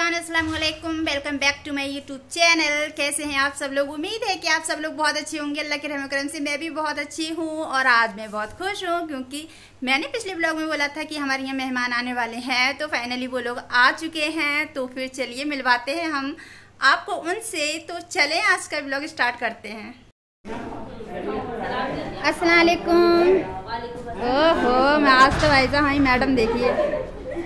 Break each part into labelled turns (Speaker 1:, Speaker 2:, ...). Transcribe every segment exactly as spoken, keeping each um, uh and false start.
Speaker 1: Everyone, अस्सलाम वालेकुम। Welcome back to my YouTube channel. कैसे हैं आप सब लोग? उम्मीद है कि आप सब लोग बहुत अच्छे होंगे। अल्लाह के रहम करम से मैं भी बहुत अच्छी हूँ और आज मैं बहुत खुश हूँ क्योंकि मैंने पिछले ब्लॉग में बोला था कि हमारे यहाँ मेहमान आने वाले हैं, तो फाइनली वो लोग आ चुके हैं। तो फिर चलिए मिलवाते हैं हम आपको उनसे। तो चलें आज का ब्लॉग स्टार्ट करते हैं। अस्सलाम वालेकुम। ओहो, मैं आज तो भाई साहब, मैडम देखिए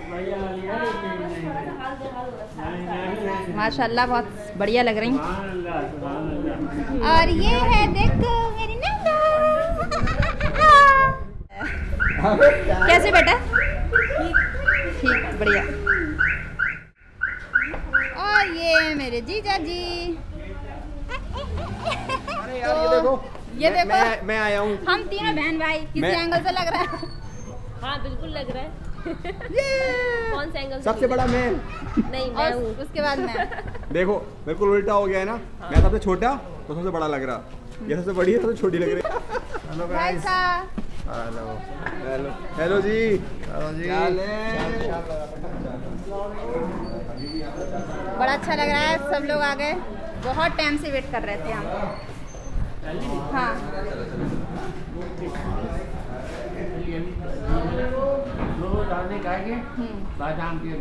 Speaker 1: माशाल्लाह बहुत बढ़िया लग रही। और ये है देखो मेरी नंदा। कैसे बेटा? ठीक, बढ़िया। और ये मेरे जीजा जी।
Speaker 2: अरे यार, ये देखो,
Speaker 1: ये देखो
Speaker 2: मैं, मैं आया हूँ।
Speaker 1: हम तीनों बहन भाई। किसी एंगल से लग रहा है?
Speaker 3: हाँ बिल्कुल लग रहा है। कौन से एंगल?
Speaker 2: सबसे बड़ा मैं
Speaker 3: नहीं, मैं हूँ।
Speaker 1: उसके बाद मैं।
Speaker 2: देखो बिल्कुल उल्टा हो गया है ना। हाँ। मैं सबसे छोटा तो सबसे बड़ा लग रहा, ये सबसे बड़ी है सबसे छोटी लग रही है। Hello guys. Hello hello hello जी। हेलो जी।
Speaker 1: बड़ा अच्छा लग रहा है, सब लोग आ गए। बहुत टाइम से वेट कर रहे थे हम। हाँ
Speaker 4: बादाम के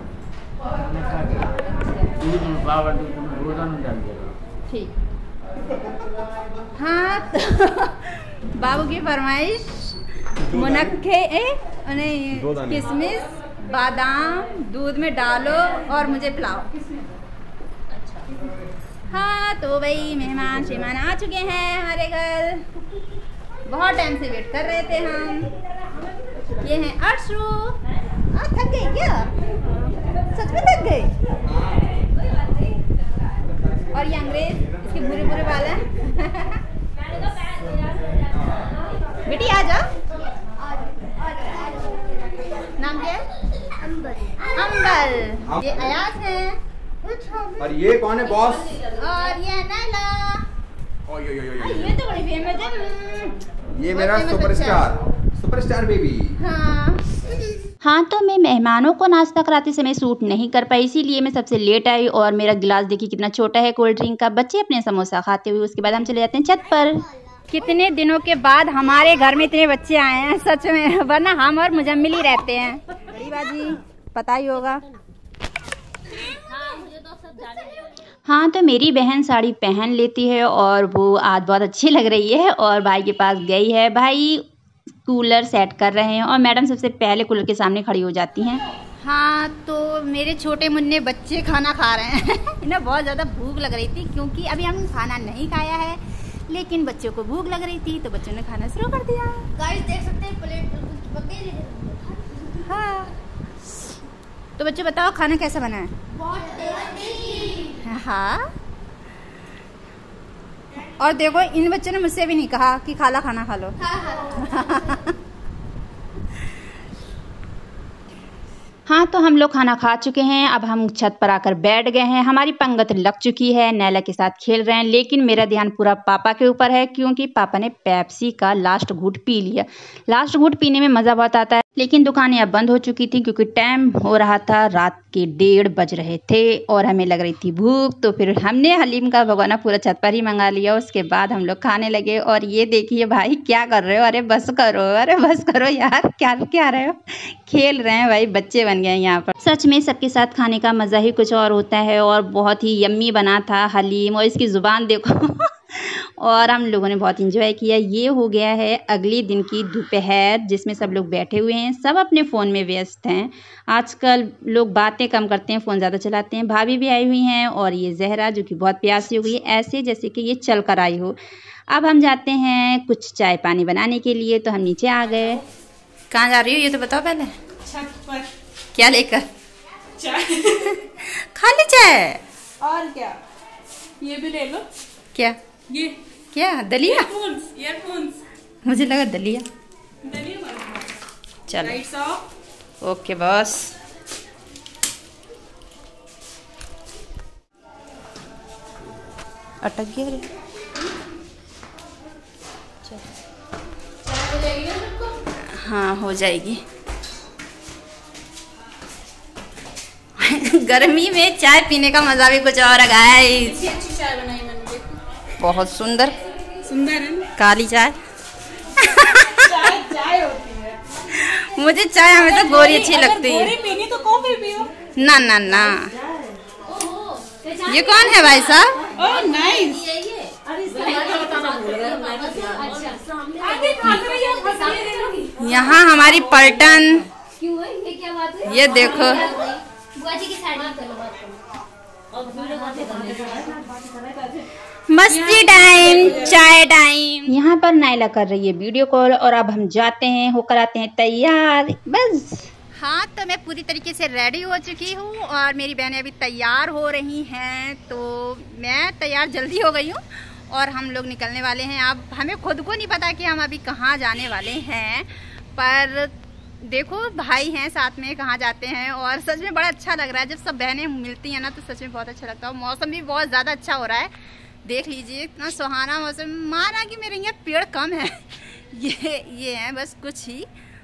Speaker 4: दूध बाबा
Speaker 1: ठीक। हाँ तो बाबू की फरमाइश मुनक्के किशमिश बादाम दूध में डालो और मुझे पिलाओ। हाँ तो भाई मेहमान शेमान आ चुके हैं हमारे घर। बहुत टाइम से वेट कर रहे थे हम। ये हैं अर्शु। आ, थक गई क्या? सच में थक गई? और ये अंग्रेज, इसके बुरे बुरे बाल हैं। बेटी आ जाओ। नाम क्या है? अंबल। अंबल। ये अयाज है।
Speaker 2: और ये कौन है बॉस?
Speaker 1: और ये नैला।
Speaker 2: ओ यो यो यो यो।
Speaker 1: ये तो बड़ी फेमस है।
Speaker 2: ये मेरा सुपरस्टार सुपरस्टार बेबी।
Speaker 1: हाँ
Speaker 5: हाँ तो मैं मेहमानों को नाश्ता कराते समय शूट नहीं कर पाई, इसीलिए मैं सबसे लेट आई। और मेरा गिलास देखिए कितना छोटा है कोल्ड ड्रिंक का। बच्चे अपने समोसा खाते हुए उसके बाद हम चले जाते हैं छत पर।
Speaker 1: कितने दिनों के बाद हमारे घर में इतने बच्चे आए हैं सच में, वरना हम और मुजम्मिल ही रहते हैं। बड़ी बाजी पता ही होगा।
Speaker 5: हाँ तो मेरी बहन साड़ी पहन लेती है और वो आज बहुत अच्छी लग रही है और भाई के पास गई है। भाई कूलर सेट कर रहे हैं और मैडम सबसे पहले कूलर के सामने खड़ी हो जाती हैं।
Speaker 1: हाँ तो मेरे छोटे मुन्ने बच्चे खाना खा रहे हैं। इन्हें बहुत ज़्यादा भूख लग रही थी क्योंकि अभी हम खाना नहीं खाया है, लेकिन बच्चों को भूख लग रही थी तो बच्चों ने खाना शुरू कर दिया।
Speaker 3: गाइस देख सकते हैं प्लेट।
Speaker 1: हाँ तो बच्चे बताओ खाना कैसा बना है?
Speaker 3: बहुत टेस्टी।
Speaker 1: हाँ और देखो इन बच्चों ने मुझसे भी नहीं कहा कि खाला खाना खा लो।
Speaker 5: हाँ तो हम लोग खाना खा चुके हैं। अब हम छत पर आकर बैठ गए हैं। हमारी पंगत लग चुकी है, नैला के साथ खेल रहे हैं, लेकिन मेरा ध्यान पूरा पापा के ऊपर है क्योंकि पापा ने पेप्सी का लास्ट घूंट पी लिया। लास्ट घूंट पीने में मज़ा बहुत आता है, लेकिन दुकानें अब बंद हो चुकी थी क्योंकि टाइम हो रहा था, रात के डेढ़ बज रहे थे और हमें लग रही थी भूख। तो फिर हमने हलीम का भगोना पूरा छत पर ही मंगा लिया। उसके बाद हम लोग खाने लगे। और ये देखिए भाई क्या कर रहे हो? अरे बस करो, अरे बस करो यार, क्या क्या रहे हो? खेल रहे हैं भाई, बच्चे बन गए यहाँ पर। सच में सबके साथ खाने का मज़ा ही कुछ और होता है और बहुत ही यम्मी बना था हलीम। और इसकी ज़ुबान देखो। और हम लोगों ने बहुत इंजॉय किया। ये हो गया है अगले दिन की दोपहर जिसमें सब लोग बैठे हुए हैं, सब अपने फ़ोन में व्यस्त हैं। आजकल लोग बातें कम करते हैं, फ़ोन ज़्यादा चलाते हैं। भाभी भी आई हुई हैं और ये जहरा जो कि बहुत प्यासी हो गई है, ऐसे जैसे कि ये चल कर आई हो। अब हम जाते हैं कुछ चाय पानी बनाने के लिए, तो हम नीचे आ गए।
Speaker 1: कहाँ जा रही हो ये तो बताओ पहले।
Speaker 3: छत पर।
Speaker 1: क्या लेकर?
Speaker 3: चाय।
Speaker 1: खाली चाय?
Speaker 3: और क्या, ये भी ले लो।
Speaker 1: क्या
Speaker 3: ये
Speaker 1: क्या? दलिया?
Speaker 3: ईयरफोन्स। ईयरफोन्स।
Speaker 1: मुझे लगा दलिया।
Speaker 3: दलिया।
Speaker 1: चलो
Speaker 3: लाइट्स ऑफ।
Speaker 1: Okay boss. अटक गया रे। हाँ हो जाएगी। गर्मी में चाय पीने का मजा भी कुछ और है गाइस।
Speaker 3: चाय बनाई मैंने,
Speaker 1: बहुत सुंदर
Speaker 3: सुंदर है
Speaker 1: काली चाय।
Speaker 3: चाय चाय होती है।
Speaker 1: मुझे चाय हमें तो गोरी अच्छी लगती है।
Speaker 3: गोरी पीनी तो कॉफी पियो।
Speaker 1: ना ना ना, ये कौन है भाई साहब?
Speaker 3: Oh nice.
Speaker 1: यहाँ हमारी पलटन,
Speaker 3: क्यों है ये क्या बात है?
Speaker 1: ये देखो
Speaker 3: बुआजी की साड़ी
Speaker 1: मस्ती टाइम, चाय टाइम।
Speaker 5: यहाँ पर नायला कर रही है वीडियो कॉल और अब हम जाते हैं, होकर आते हैं तैयार बस।
Speaker 1: हाँ तो मैं पूरी तरीके से रेडी हो चुकी हूँ और मेरी बहनें अभी तैयार हो रही हैं, तो मैं तैयार जल्दी हो गई हूँ और हम लोग निकलने वाले हैं। अब हमें खुद को नहीं पता कि हम अभी कहाँ जाने वाले हैं, पर देखो भाई हैं साथ में, कहाँ जाते हैं। और सच में बड़ा अच्छा लग रहा है जब सब बहनें मिलती हैं ना, तो सच में बहुत अच्छा लगता है। मौसम भी बहुत ज़्यादा अच्छा हो रहा है, देख लीजिए इतना सुहाना मौसम। माना कि मेरे यहाँ पेड़ कम है, ये ये है बस कुछ ही।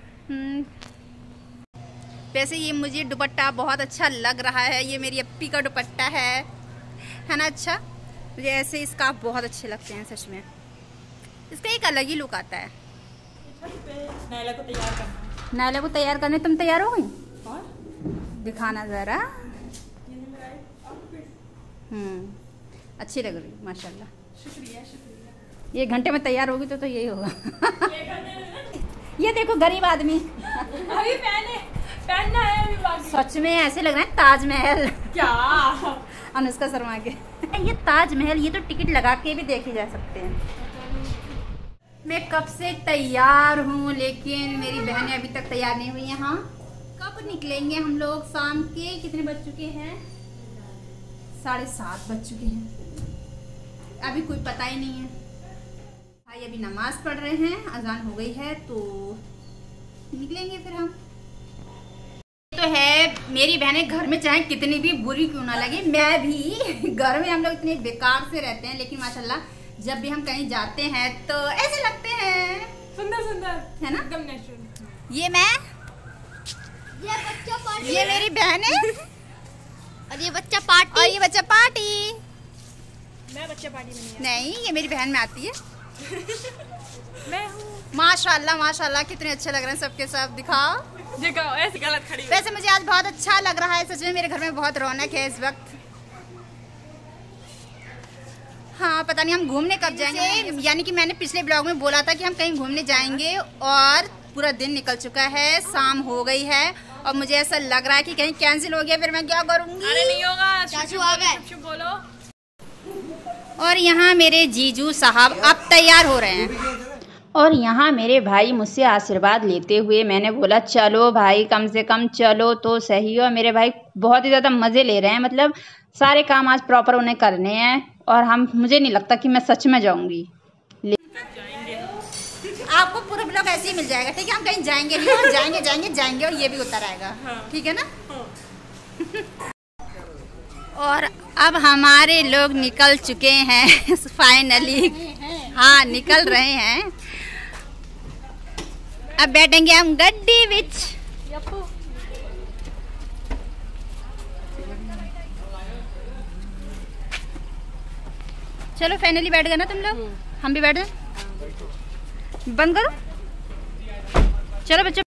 Speaker 1: वैसे ये मुझे दुपट्टा बहुत अच्छा लग रहा है, ये मेरी अप्पी का दुपट्टा है है ना। अच्छा, मुझे ऐसे स्कार्फ बहुत अच्छे लगते हैं सच में, इसका एक अलग ही लुक आता है।
Speaker 3: नायला को तैयार करना।
Speaker 1: नायला को तैयार करने तुम तैयार हो गई? दिखाना जरा। हम्म, अच्छी लग रही माशाल्लाह।
Speaker 3: शुक्रिया शुक्रिया।
Speaker 1: ये घंटे में तैयार होगी तो तो यही होगा। ये देखो गरीब आदमी
Speaker 3: अभी पहने पहनना है अभी बाकी।
Speaker 1: सच में ऐसे लग रहा है ताजमहल।
Speaker 3: क्या
Speaker 1: अनुष्का शर्मा के। ये ताजमहल, ये तो टिकट लगा के भी देखे जा सकते हैं। मैं कब से तैयार हूँ लेकिन मेरी बहनें अभी तक तैयार नहीं हुई। यहाँ कब निकलेंगे हम लोग? शाम के कितने बज चुके हैं? साढ़े सात बज चुके हैं, अभी कोई पता ही नहीं है। भाई अभी नमाज पढ़ रहे हैं, अजान हो गई है तो निकलेंगे फिर हम। तो है मेरी बहनें घर में चाहे कितनी भी बुरी क्यों ना लगे, मैं भी घर में हम लोग इतने बेकार से रहते हैं, लेकिन माशाल्लाह जब भी हम कहीं जाते हैं तो ऐसे लगते हैं
Speaker 3: सुंदर सुंदर
Speaker 1: है ना,
Speaker 3: एकदम नेचुरल।
Speaker 1: ये मैं,
Speaker 3: ये बच्चा पार्टी,
Speaker 1: ये मेरी बहनें
Speaker 3: और ये बच्चा पार्टी,
Speaker 1: और ये बच्चा पार्टी।
Speaker 3: मैं बच्चा पार्टी में
Speaker 1: नहीं, ये मेरी बहन में आती है।
Speaker 3: मैं हूँ।
Speaker 1: माशाल्लाह माशाल्लाह कितने अच्छे लग रहे हैं सबके सब। दिखाओ
Speaker 3: दिखाओ, ऐसे गलत खड़ी।
Speaker 1: वैसे मुझे आज बहुत अच्छा लग रहा है सच में, मेरे घर में बहुत रौनक है इस वक्त। हाँ पता नहीं हम घूमने कब जाएंगे, यानी कि मैंने पिछले ब्लॉग में बोला था कि हम कहीं घूमने जाएंगे और पूरा दिन निकल चुका है, शाम हो गई है और मुझे ऐसा लग रहा है कि कहीं कैंसिल हो गया, फिर मैं क्या करूँगी?
Speaker 3: अरे नहीं होगा,
Speaker 1: चाचू आ गए।
Speaker 3: चुप बोलो।
Speaker 1: और यहाँ मेरे जीजू साहब अब तैयार हो रहे हैं
Speaker 5: और यहाँ मेरे भाई मुझसे आशीर्वाद लेते हुए, मैंने बोला चलो भाई कम से कम चलो तो सही। और मेरे भाई बहुत ही ज़्यादा मज़े ले रहे हैं, मतलब सारे काम आज प्रॉपर उन्हें करने हैं और हम, मुझे नहीं लगता कि मैं सच में जाऊँगी।
Speaker 1: आपको पूरा ब्लॉग ऐसे ही मिल जाएगा, ठीक है? हम कहीं जाएंगे नहीं, हम जाएंगे जाएंगे जाएंगे और ये भी उतर आएगा, ठीक है ना? और अब हमारे लोग निकल चुके हैं फाइनली। हाँ निकल रहे हैं, अब बैठेंगे हम गड्डी विच। चलो फाइनली बैठ गए ना तुम लोग, हम भी बैठ गए। बंद करो, चलो बच्चों।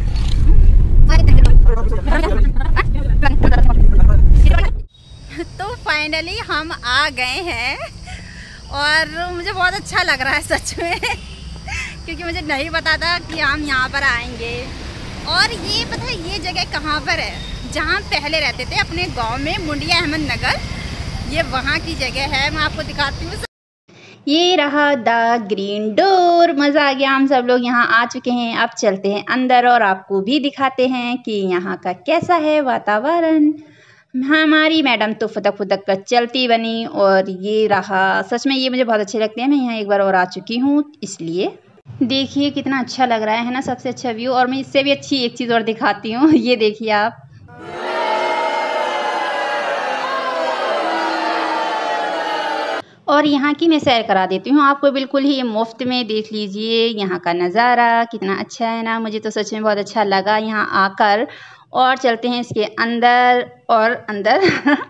Speaker 1: तो फाइनली हम आ गए हैं और मुझे बहुत अच्छा लग रहा है सच में, क्योंकि मुझे नहीं पता था कि हम यहाँ पर आएंगे। और ये पता है ये जगह कहाँ पर है? जहाँ पहले रहते थे अपने गांव में, मुंडिया अहमद नगर, ये वहाँ की जगह है। मैं आपको दिखाती हूँ।
Speaker 5: ये रहा द ग्रीन डोर। मज़ा आ गया, हम सब लोग यहाँ आ चुके हैं। अब चलते हैं अंदर और आपको भी दिखाते हैं कि यहाँ का कैसा है वातावरण। हमारी मैडम तो फुदक फुदक कर चलती बनी और ये रहा, सच में ये मुझे बहुत अच्छे लगते हैं। मैं यहाँ एक बार और आ चुकी हूँ, इसलिए देखिए कितना अच्छा लग रहा है ना, सबसे अच्छा व्यू। और मैं इससे भी अच्छी एक चीज़ और दिखाती हूँ, ये देखिए आप। और यहाँ की मैं सैर करा देती हूँ आपको बिल्कुल ही मुफ्त में। देख लीजिए यहाँ का नज़ारा कितना अच्छा है ना, मुझे तो सच में बहुत अच्छा लगा यहाँ आकर। और चलते हैं इसके अंदर और अंदर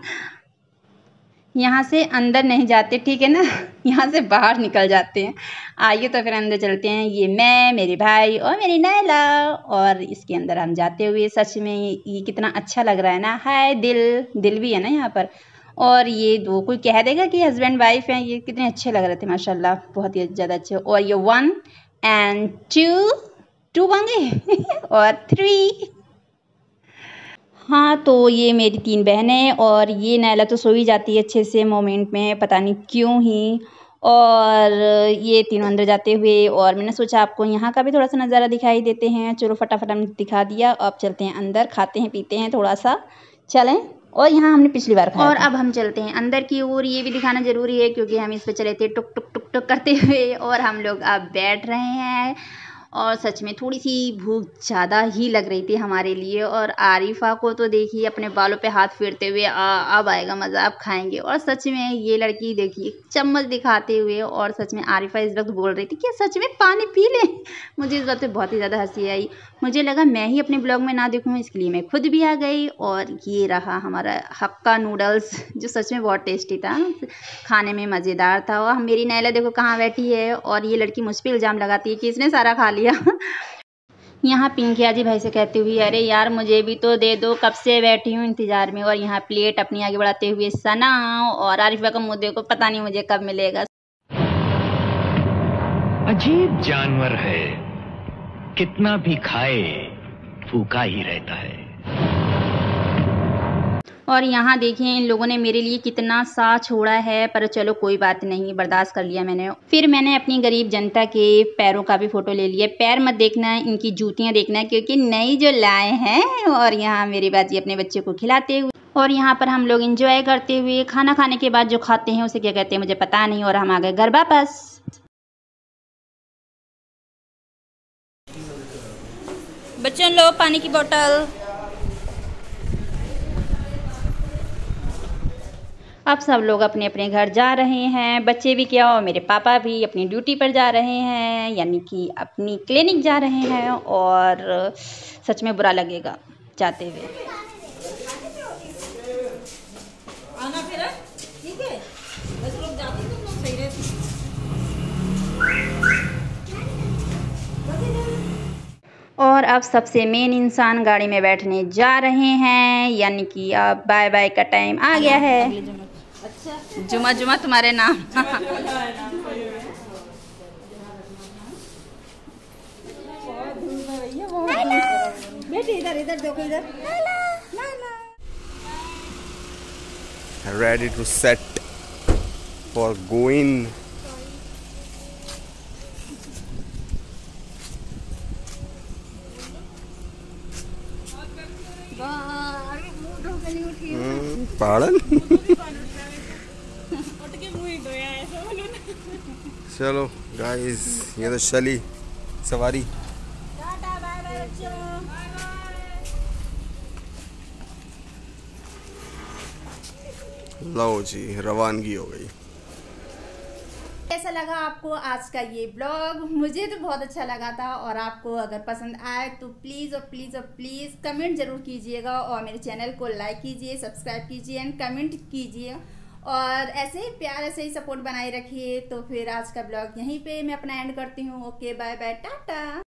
Speaker 5: यहाँ से अंदर नहीं जाते, ठीक है ना, यहाँ से बाहर निकल जाते हैं। आइए तो फिर अंदर चलते हैं। ये मैं, मेरे भाई और मेरी नैला, और इसके अंदर हम जाते हुए सच में ये कितना अच्छा लग रहा है ना। हाय दिल, दिल भी है ना यहाँ पर। और ये दो कोई कह देगा कि हस्बैंड वाइफ हैं, ये कितने अच्छे लग रहे थे माशाल्लाह, बहुत ही ज़्यादा अच्छे। और ये वन एंड टू, टू होंगे और थ्री। हाँ तो ये मेरी तीन बहनें, और ये नैला तो सो ही जाती है अच्छे से मोमेंट में, पता नहीं क्यों ही। और ये तीनों अंदर जाते हुए, और मैंने सोचा आपको यहाँ का भी थोड़ा सा नज़ारा दिखाई देते हैं। चलो फटाफट हमने दिखा दिया। अब चलते हैं अंदर, खाते हैं पीते हैं थोड़ा सा, चलें। और यहाँ हमने पिछली बार खाया और था। अब हम चलते हैं अंदर की ओर। ये भी दिखाना ज़रूरी है क्योंकि हम इस पर चले थे टुक टुक टुक टुक करते हुए, और हम लोग अब बैठ रहे हैं। और सच में थोड़ी सी भूख ज़्यादा ही लग रही थी हमारे लिए। और आरिफा को तो देखिए अपने बालों पे हाथ फेरते हुए, आ, अब आएगा मज़ा, अब खाएंगे। और सच में ये लड़की देखिए चम्मच दिखाते हुए, और सच में आरिफा इस वक्त बोल रही थी कि सच में पानी पी ले। मुझे इस बात पे बहुत ही ज़्यादा हंसी आई। मुझे लगा मैं ही अपने ब्लॉग में ना देखूँ, इसके लिए मैं खुद भी आ गई। और ये रहा हमारा हक्का नूडल्स, जो सच में बहुत टेस्टी था, खाने में मज़ेदार था। और मेरी नैला देखो कहाँ बैठी है, और ये लड़की मुझ पर इल्ज़ाम लगाती है कि इसने सारा खा लिया। यहाँ पिंकिया जी भाई से कहती हुई, अरे यार मुझे भी तो दे दो, कब से बैठी हूँ इंतजार में। और यहाँ प्लेट अपनी आगे बढ़ाते हुए सना, और आरिफा का मुँह देखो, पता नहीं मुझे कब मिलेगा।
Speaker 6: अजीब जानवर है, कितना भी खाए भूखा ही रहता है।
Speaker 5: और यहाँ देखिए इन लोगों ने मेरे लिए कितना सा छोड़ा है, पर चलो कोई बात नहीं, बर्दाश्त कर लिया मैंने। फिर मैंने अपनी गरीब जनता के पैरों का भी फ़ोटो ले लिया। पैर मत देखना, इनकी जूतियाँ देखना, क्योंकि नई जो लाए हैं। और यहाँ मेरी बाजी अपने बच्चे को खिलाते हुए, और यहाँ पर हम लोग इंजॉय करते हुए, खाना खाने के बाद जो खाते हैं उसे क्या कहते हैं मुझे पता नहीं। और हम आ गए घर वापस। बच्चों लो पानी की बोतल। अब सब लोग अपने अपने घर जा रहे हैं, बच्चे भी क्या और मेरे पापा भी अपनी ड्यूटी पर जा रहे हैं, यानी कि अपनी क्लिनिक जा रहे हैं। और सच में बुरा लगेगा जाते हुए।
Speaker 3: आना फिर ठीक है, बस लोग जाते तुम लोग सही रहते।
Speaker 5: और अब सबसे मेन इंसान गाड़ी में बैठने जा रहे हैं, यानी कि अब बाय बाय का टाइम आ गया है। जुमा जुमा तुम्हारे नाम।
Speaker 3: बेटी इधर इधर देखो इधर।
Speaker 2: Ready to set for going. पाड़न चलो गाइस, ये तो चली सवारी। लो जी, रवानगी हो गई।
Speaker 1: कैसा लगा आपको आज का ये ब्लॉग? मुझे तो बहुत अच्छा लगा था। और आपको अगर पसंद आए तो प्लीज़ और प्लीज़ और प्लीज़ कमेंट ज़रूर कीजिएगा, और मेरे चैनल को लाइक कीजिए, सब्सक्राइब कीजिए एंड कमेंट कीजिए, और ऐसे ही प्यार, ऐसे ही सपोर्ट बनाए रखिए। तो फिर आज का ब्लॉग यहीं पे मैं अपना एंड करती हूँ। Okay bye bye, Tata.